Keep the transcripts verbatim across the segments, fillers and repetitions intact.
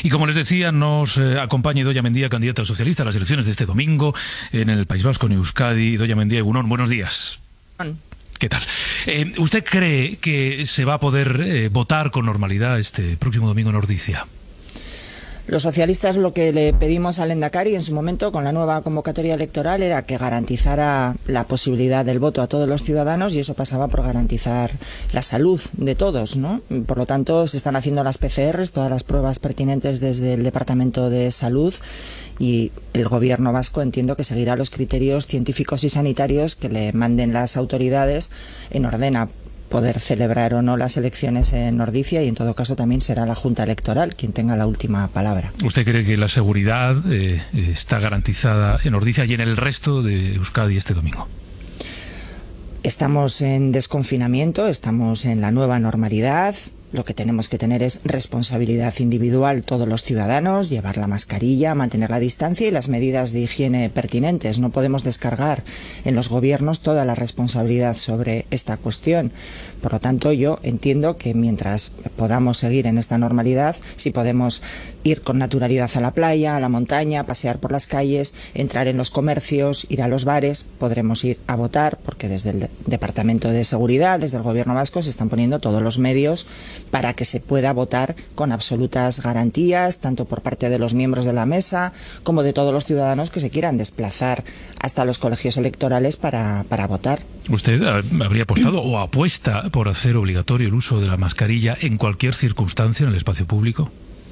Y como les decía, nos eh, acompaña Idoia Mendia, candidata socialista a las elecciones de este domingo en el País Vasco, en Euskadi. Idoia Mendia, Egunon, buenos días. ¿Qué tal? Eh, ¿Usted cree que se va a poder eh, votar con normalidad este próximo domingo en Ordizia? Los socialistas lo que le pedimos al Lehendakari en su momento con la nueva convocatoria electoral era que garantizara la posibilidad del voto a todos los ciudadanos, y eso pasaba por garantizar la salud de todos, ¿no? Por lo tanto, se están haciendo las P C Rs, todas las pruebas pertinentes desde el Departamento de Salud, y el Gobierno vasco entiendo que seguirá los criterios científicos y sanitarios que le manden las autoridades en orden a poder celebrar o no las elecciones en Ordizia, y en todo caso también será la Junta Electoral quien tenga la última palabra. ¿Usted cree que la seguridad eh, está garantizada en Ordizia y en el resto de Euskadi este domingo? Estamos en desconfinamiento, estamos en la nueva normalidad. Lo que tenemos que tener es responsabilidad individual todos los ciudadanos, llevar la mascarilla, mantener la distancia y las medidas de higiene pertinentes. No podemos descargar en los gobiernos toda la responsabilidad sobre esta cuestión. Por lo tanto, yo entiendo que mientras podamos seguir en esta normalidad, si podemos ir con naturalidad a la playa, a la montaña, pasear por las calles, entrar en los comercios, ir a los bares, podremos ir a votar, porque desde el Departamento de Seguridad, desde el Gobierno vasco, se están poniendo todos los medios para que se pueda votar con absolutas garantías, tanto por parte de los miembros de la mesa como de todos los ciudadanos que se quieran desplazar hasta los colegios electorales para, para votar. ¿Usted habría apostado o apuesta por hacer obligatorio el uso de la mascarilla en cualquier circunstancia en el espacio público?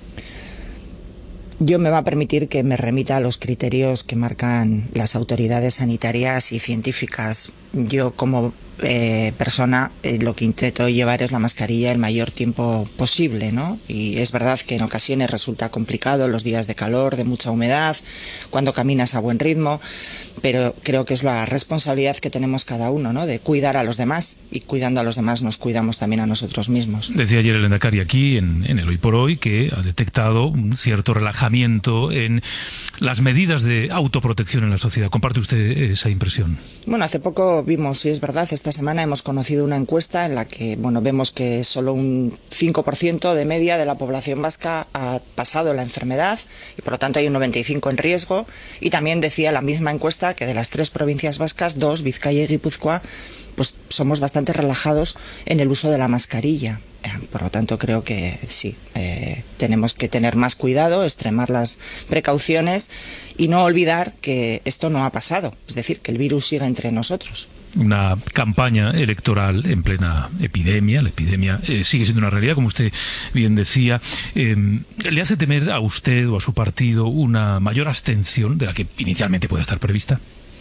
Yo me va a permitir que me remita a los criterios que marcan las autoridades sanitarias y científicas. Yo, como eh, persona, eh, lo que intento llevar es la mascarilla el mayor tiempo posible, ¿no? Y es verdad que en ocasiones resulta complicado los días de calor, de mucha humedad, cuando caminas a buen ritmo, pero creo que es la responsabilidad que tenemos cada uno, ¿no? De cuidar a los demás, y cuidando a los demás nos cuidamos también a nosotros mismos. Decía ayer el Lehendakari aquí, en, en el Hoy por Hoy, que ha detectado un cierto relajamiento en las medidas de autoprotección en la sociedad. ¿Comparte usted esa impresión? Bueno, hace poco vimos, y es verdad, esta semana hemos conocido una encuesta en la que, bueno, vemos que solo un cinco por ciento de media de la población vasca ha pasado la enfermedad, y por lo tanto hay un noventa y cinco por ciento en riesgo. Y también decía la misma encuesta que de las tres provincias vascas, dos, Vizcaya y Guipúzcoa, pues somos bastante relajados en el uso de la mascarilla. Por lo tanto, creo que sí, eh, tenemos que tener más cuidado, extremar las precauciones y no olvidar que esto no ha pasado, es decir, que el virus sigue entre nosotros. Una campaña electoral en plena epidemia, la epidemia eh, sigue siendo una realidad, como usted bien decía. Eh, ¿Le hace temer a usted o a su partido una mayor abstención de la que inicialmente puede estar prevista?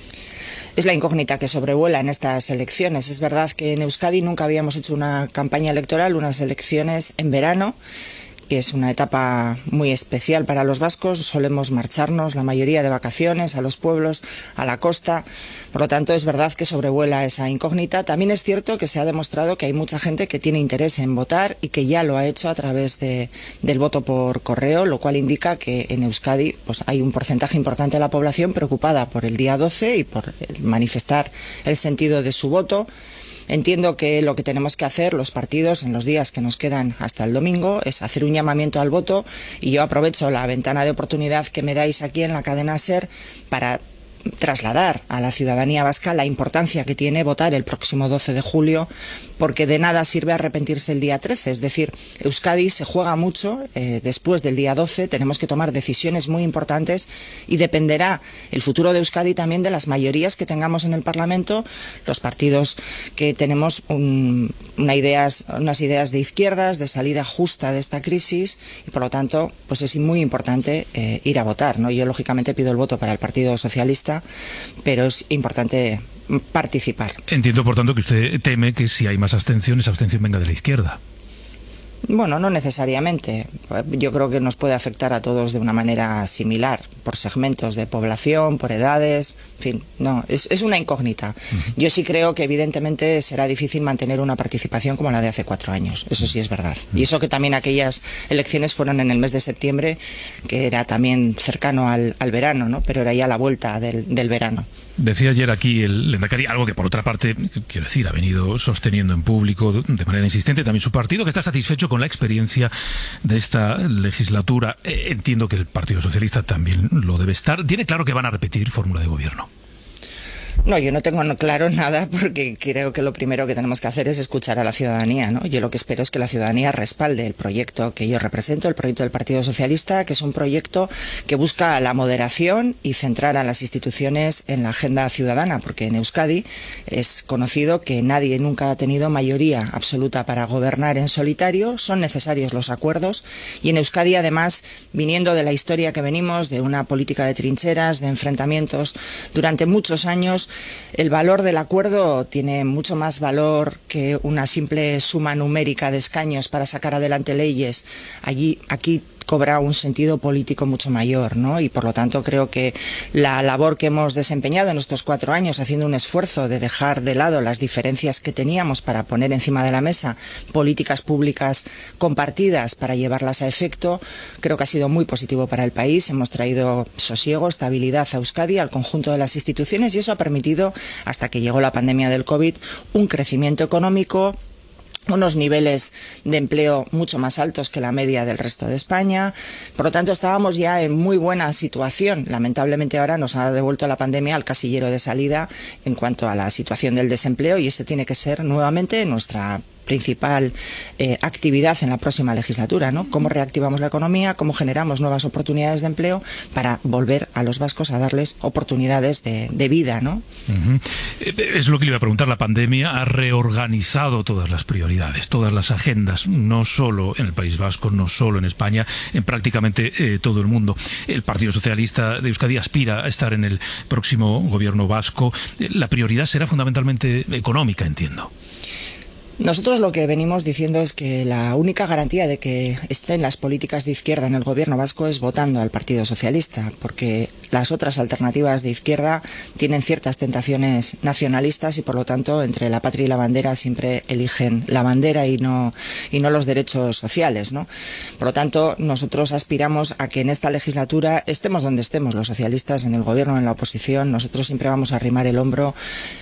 Es la incógnita que sobrevuela en estas elecciones. Es verdad que en Euskadi nunca habíamos hecho una campaña electoral, unas elecciones en verano, que es una etapa muy especial para los vascos. Solemos marcharnos la mayoría de vacaciones a los pueblos, a la costa. Por lo tanto, es verdad que sobrevuela esa incógnita. También es cierto que se ha demostrado que hay mucha gente que tiene interés en votar y que ya lo ha hecho a través de, del voto por correo, lo cual indica que en Euskadi pues, hay un porcentaje importante de la población preocupada por el día doce y por manifestar el sentido de su voto. Entiendo que lo que tenemos que hacer los partidos en los días que nos quedan hasta el domingo es hacer un llamamiento al voto, y yo aprovecho la ventana de oportunidad que me dais aquí en la cadena SER para trasladar a la ciudadanía vasca la importancia que tiene votar el próximo doce de julio, porque de nada sirve arrepentirse el día trece. Es decir, Euskadi se juega mucho eh, después del día doce, tenemos que tomar decisiones muy importantes y dependerá el futuro de Euskadi también de las mayorías que tengamos en el Parlamento, los partidos que tenemos un, una ideas, unas ideas de izquierdas, de salida justa de esta crisis, y por lo tanto pues es muy importante eh, ir a votar, ¿no? Yo lógicamente pido el voto para el Partido Socialista, pero es importante participar. Entiendo, por tanto, que usted teme que si hay más abstención, esa abstención venga de la izquierda. Bueno, no necesariamente. Yo creo que nos puede afectar a todos de una manera similar, por segmentos de población, por edades, en fin, no, es, es una incógnita. Uh-huh. Yo sí creo que evidentemente será difícil mantener una participación como la de hace cuatro años, eso sí es verdad. Uh-huh. Y eso que también aquellas elecciones fueron en el mes de septiembre, que era también cercano al, al verano, ¿no? Pero era ya la vuelta del, del verano. Decía ayer aquí el Lehendakari algo que, por otra parte, quiero decir, ha venido sosteniendo en público de manera insistente también su partido, que está satisfecho con la experiencia de esta legislatura. Eh, entiendo que el Partido Socialista también lo debe estar. ¿Tiene claro que van a repetir fórmula de gobierno? No, yo no tengo claro nada, porque creo que lo primero que tenemos que hacer es escuchar a la ciudadanía, ¿no? Yo lo que espero es que la ciudadanía respalde el proyecto que yo represento, el proyecto del Partido Socialista, que es un proyecto que busca la moderación y centrar a las instituciones en la agenda ciudadana, porque en Euskadi es conocido que nadie nunca ha tenido mayoría absoluta para gobernar en solitario, son necesarios los acuerdos, y en Euskadi, además, viniendo de la historia que venimos, de una política de trincheras, de enfrentamientos durante muchos años, el valor del acuerdo tiene mucho más valor que una simple suma numérica de escaños para sacar adelante leyes. Allí, aquí cobra un sentido político mucho mayor, ¿no? Y por lo tanto creo que la labor que hemos desempeñado en estos cuatro años, haciendo un esfuerzo de dejar de lado las diferencias que teníamos para poner encima de la mesa políticas públicas compartidas para llevarlas a efecto, creo que ha sido muy positivo para el país. Hemos traído sosiego, estabilidad a Euskadi, al conjunto de las instituciones, y eso ha permitido, hasta que llegó la pandemia del COVID, un crecimiento económico, unos niveles de empleo mucho más altos que la media del resto de España. Por lo tanto, estábamos ya en muy buena situación. Lamentablemente ahora nos ha devuelto la pandemia al casillero de salida en cuanto a la situación del desempleo, y ese tiene que ser nuevamente nuestra principal eh, actividad en la próxima legislatura, ¿no? Cómo reactivamos la economía, cómo generamos nuevas oportunidades de empleo para volver a los vascos a darles oportunidades de, de vida, ¿no? Uh-huh. Es lo que le iba a preguntar. La pandemia ha reorganizado todas las prioridades, todas las agendas, no solo en el País Vasco, no solo en España, en prácticamente eh, todo el mundo. El Partido Socialista de Euskadi aspira a estar en el próximo gobierno vasco. La prioridad será fundamentalmente económica, entiendo. Nosotros lo que venimos diciendo es que la única garantía de que estén las políticas de izquierda en el gobierno vasco es votando al Partido Socialista, porque las otras alternativas de izquierda tienen ciertas tentaciones nacionalistas y, por lo tanto, entre la patria y la bandera siempre eligen la bandera y no, y no los derechos sociales, ¿no? Por lo tanto, nosotros aspiramos a que en esta legislatura estemos donde estemos los socialistas, en el gobierno o en la oposición. Nosotros siempre vamos a arrimar el hombro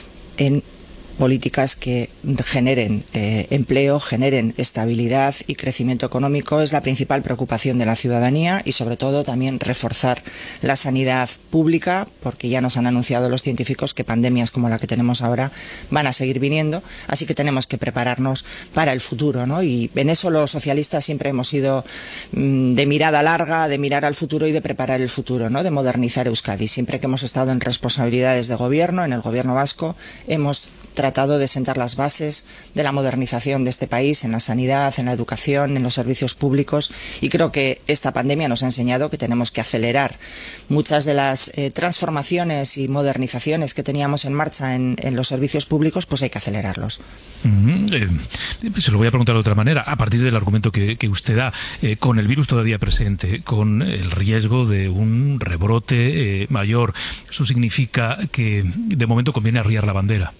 en políticas que generen eh, empleo, generen estabilidad y crecimiento económico. Es la principal preocupación de la ciudadanía, y sobre todo también reforzar la sanidad pública, porque ya nos han anunciado los científicos que pandemias como la que tenemos ahora van a seguir viniendo, así que tenemos que prepararnos para el futuro, ¿no? Y en eso los socialistas siempre hemos sido mmm, de mirada larga, de mirar al futuro y de preparar el futuro, ¿no? De modernizar Euskadi. Siempre que hemos estado en responsabilidades de gobierno, en el gobierno vasco, hemos tratado de sentar las bases de la modernización de este país en la sanidad, en la educación, en los servicios públicos, y creo que esta pandemia nos ha enseñado que tenemos que acelerar muchas de las eh, transformaciones y modernizaciones que teníamos en marcha en, en los servicios públicos, pues hay que acelerarlos. Uh-huh. eh, se lo voy a preguntar de otra manera, a partir del argumento que, que usted da, eh, con el virus todavía presente, con el riesgo de un rebrote eh, mayor, ¿eso significa que de momento conviene arriar la bandera?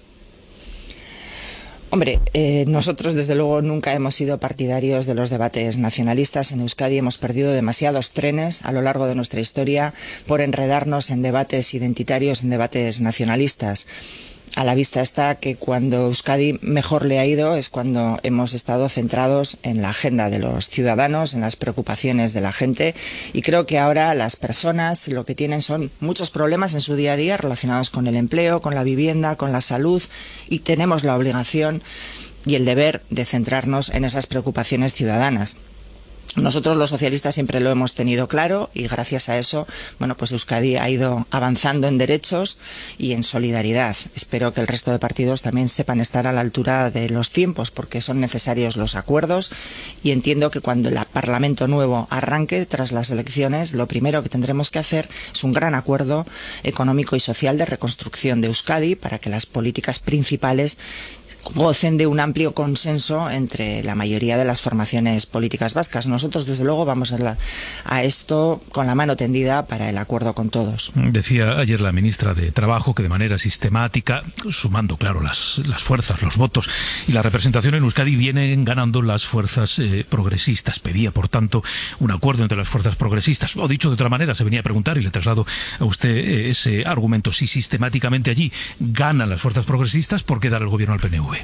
Hombre, eh, nosotros desde luego nunca hemos sido partidarios de los debates nacionalistas. En Euskadi hemos perdido demasiados trenes a lo largo de nuestra historia por enredarnos en debates identitarios, en debates nacionalistas. A la vista está que cuando Euskadi mejor le ha ido es cuando hemos estado centrados en la agenda de los ciudadanos, en las preocupaciones de la gente, y creo que ahora las personas lo que tienen son muchos problemas en su día a día relacionados con el empleo, con la vivienda, con la salud, y tenemos la obligación y el deber de centrarnos en esas preocupaciones ciudadanas. Nosotros los socialistas siempre lo hemos tenido claro, y gracias a eso, bueno, pues Euskadi ha ido avanzando en derechos y en solidaridad. Espero que el resto de partidos también sepan estar a la altura de los tiempos, porque son necesarios los acuerdos, y entiendo que cuando el Parlamento nuevo arranque tras las elecciones, lo primero que tendremos que hacer es un gran acuerdo económico y social de reconstrucción de Euskadi para que las políticas principales gocen de un amplio consenso entre la mayoría de las formaciones políticas vascas. Nosotros nosotros desde luego vamos a, la, a esto con la mano tendida para el acuerdo con todos. Decía ayer la ministra de Trabajo que de manera sistemática, sumando claro las, las fuerzas, los votos y la representación en Euskadi, vienen ganando las fuerzas eh, progresistas. Pedía, por tanto, un acuerdo entre las fuerzas progresistas. O dicho de otra manera, se venía a preguntar, y le traslado a usted eh, ese argumento, si sistemáticamente allí ganan las fuerzas progresistas, ¿por qué dar el gobierno al P N V?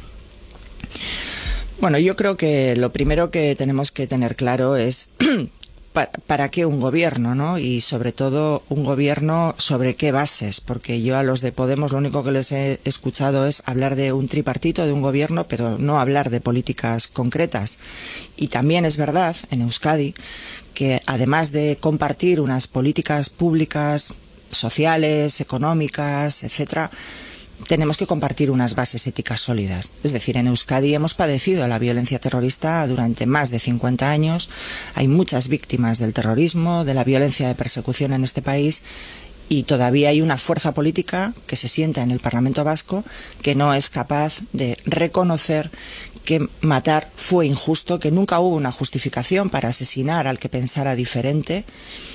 Bueno, yo creo que lo primero que tenemos que tener claro es para, para qué un gobierno, ¿no? Y sobre todo un gobierno sobre qué bases, porque yo a los de Podemos lo único que les he escuchado es hablar de un tripartito, de un gobierno, pero no hablar de políticas concretas. Y también es verdad, en Euskadi, que además de compartir unas políticas públicas, sociales, económicas, etcétera, tenemos que compartir unas bases éticas sólidas. Es decir, en Euskadi hemos padecido la violencia terrorista durante más de cincuenta años. Hay muchas víctimas del terrorismo, de la violencia de persecución en este país, y todavía hay una fuerza política que se sienta en el Parlamento Vasco que no es capaz de reconocer que matar fue injusto, que nunca hubo una justificación para asesinar al que pensara diferente.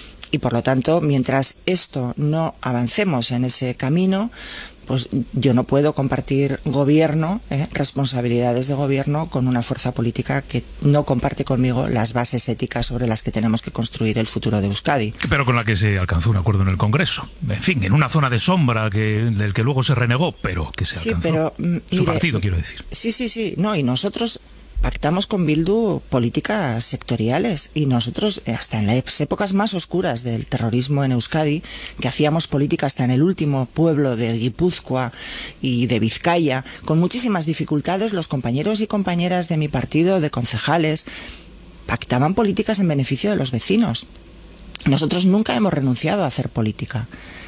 Y por lo tanto, mientras esto no avancemos en ese camino, pues yo no puedo compartir gobierno, eh, responsabilidades de gobierno con una fuerza política que no comparte conmigo las bases éticas sobre las que tenemos que construir el futuro de Euskadi. Pero con la que se alcanzó un acuerdo en el Congreso. En fin, en una zona de sombra que, del que luego se renegó, pero que se sí, alcanzó. Pero, mire, su partido, quiero decir. Sí, sí, sí. No, y nosotros pactamos con Bildu políticas sectoriales, y nosotros hasta en las épocas más oscuras del terrorismo en Euskadi, que hacíamos política hasta en el último pueblo de Guipúzcoa y de Vizcaya, con muchísimas dificultades, los compañeros y compañeras de mi partido, de concejales, pactaban políticas en beneficio de los vecinos. Nosotros nunca hemos renunciado a hacer política.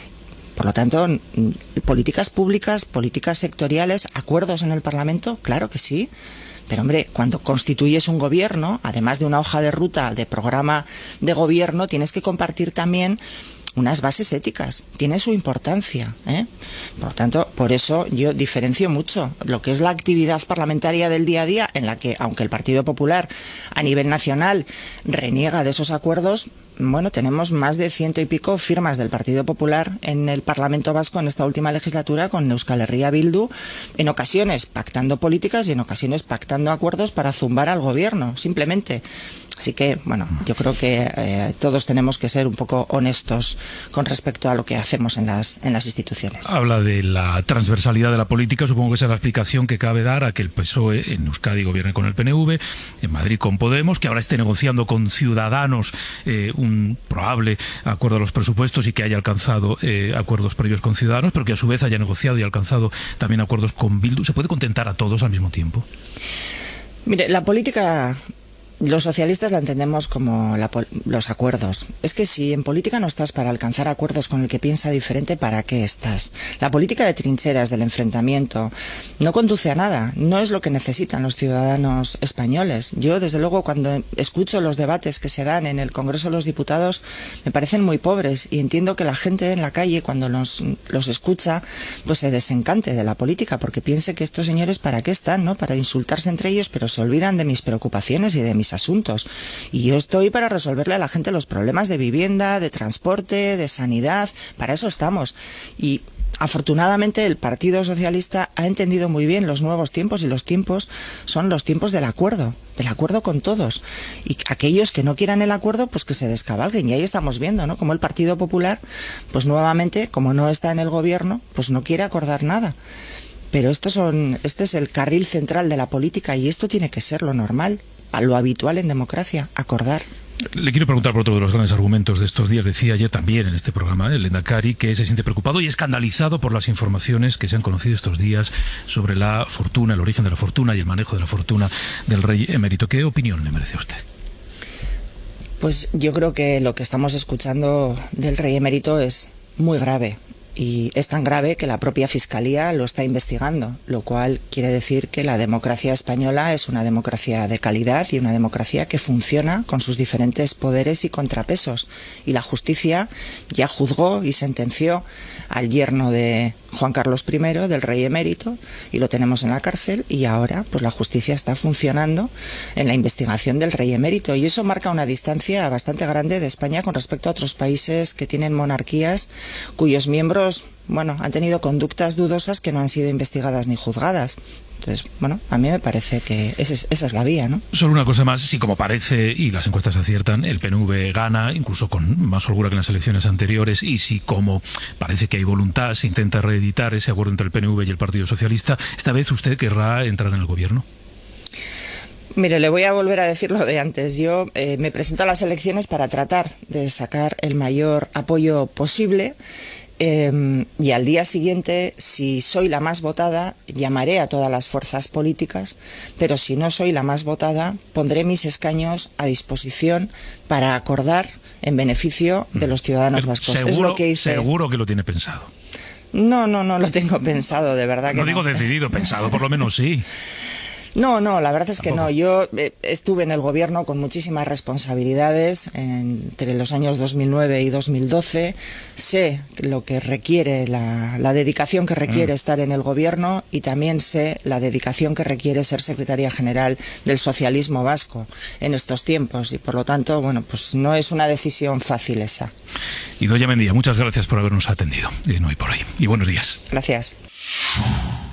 Por lo tanto, políticas públicas, políticas sectoriales, acuerdos en el Parlamento, claro que sí. Pero hombre, cuando constituyes un gobierno, además de una hoja de ruta, de programa de gobierno, tienes que compartir también unas bases éticas. Tiene su importancia, ¿eh? Por lo tanto, por eso yo diferencio mucho lo que es la actividad parlamentaria del día a día, en la que, aunque el Partido Popular a nivel nacional reniega de esos acuerdos, bueno, tenemos más de ciento y pico firmas del Partido Popular en el Parlamento Vasco en esta última legislatura con Euskal Herria Bildu, en ocasiones pactando políticas y en ocasiones pactando acuerdos para zumbar al gobierno, simplemente. Así que, bueno, yo creo que eh, todos tenemos que ser un poco honestos con respecto a lo que hacemos en las, en las instituciones. Habla de la transversalidad de la política, supongo que esa es la explicación que cabe dar a que el P S O E en Euskadi gobierne con el P N V, en Madrid con Podemos, que ahora esté negociando con Ciudadanos eh, un probable acuerdo a los presupuestos y que haya alcanzado eh, acuerdos previos con Ciudadanos, pero que a su vez haya negociado y alcanzado también acuerdos con Bildu. ¿Se puede contentar a todos al mismo tiempo? Mire, la política, los socialistas la entendemos como la, los acuerdos. Es que si en política no estás para alcanzar acuerdos con el que piensa diferente, ¿para qué estás? La política de trincheras, del enfrentamiento, no conduce a nada. No es lo que necesitan los ciudadanos españoles. Yo, desde luego, cuando escucho los debates que se dan en el Congreso de los Diputados, me parecen muy pobres, y entiendo que la gente en la calle, cuando los, los escucha, pues se desencante de la política, porque piense que estos señores ¿para qué están? ¿No? Para insultarse entre ellos, pero se olvidan de mis preocupaciones y de mis asuntos. Y yo estoy para resolverle a la gente los problemas de vivienda, de transporte, de sanidad. Para eso estamos. Y afortunadamente el Partido Socialista ha entendido muy bien los nuevos tiempos, y los tiempos son los tiempos del acuerdo, del acuerdo con todos. Y aquellos que no quieran el acuerdo, pues que se descabalguen. Y ahí estamos viendo, ¿no?, como el Partido Popular, pues nuevamente, como no está en el gobierno, pues no quiere acordar nada. Pero estos son, este es el carril central de la política, y esto tiene que ser lo normal, a lo habitual en democracia, acordar. Le quiero preguntar por otro de los grandes argumentos de estos días. Decía ayer también en este programa el Lehendakari que se siente preocupado y escandalizado por las informaciones que se han conocido estos días sobre la fortuna, el origen de la fortuna y el manejo de la fortuna del rey emérito. ¿Qué opinión le merece a usted? Pues yo creo que lo que estamos escuchando del rey emérito es muy grave. y es tan grave que la propia Fiscalía lo está investigando, lo cual quiere decir que la democracia española es una democracia de calidad y una democracia que funciona con sus diferentes poderes y contrapesos. Y la justicia ya juzgó y sentenció al yerno de Juan Carlos primero, del rey emérito, y lo tenemos en la cárcel, y ahora pues la justicia está funcionando en la investigación del rey emérito, y eso marca una distancia bastante grande de España con respecto a otros países que tienen monarquías cuyos miembros bueno, han tenido conductas dudosas que no han sido investigadas ni juzgadas. Entonces, bueno, a mí me parece que esa es, esa es la vía, ¿no? Solo una cosa más, si como parece, y las encuestas aciertan, el P N V gana, incluso con más holgura que en las elecciones anteriores, y si como parece que hay voluntad, se intenta reeditar ese acuerdo entre el P N V y el Partido Socialista, ¿esta vez usted querrá entrar en el gobierno? Mire, le voy a volver a decir lo de antes. Yo eh, me presento a las elecciones para tratar de sacar el mayor apoyo posible. Eh, y al día siguiente, si soy la más votada, llamaré a todas las fuerzas políticas, pero si no soy la más votada, pondré mis escaños a disposición para acordar en beneficio de los ciudadanos vascos. Seguro, es lo que hice. Seguro que lo tiene pensado. No, no, no lo tengo pensado, de verdad que no. No digo decidido, pensado, por lo menos sí. No, no, la verdad es Tampoco. que no. Yo eh, estuve en el gobierno con muchísimas responsabilidades entre los años dos mil nueve y dos mil doce. Sé lo que requiere, la, la dedicación que requiere mm. estar en el gobierno, y también sé la dedicación que requiere ser secretaria general del socialismo vasco en estos tiempos. Y por lo tanto, bueno, pues no es una decisión fácil esa. Idoia Mendia, muchas gracias por habernos atendido en Hoy por Hoy. Y buenos días. Gracias.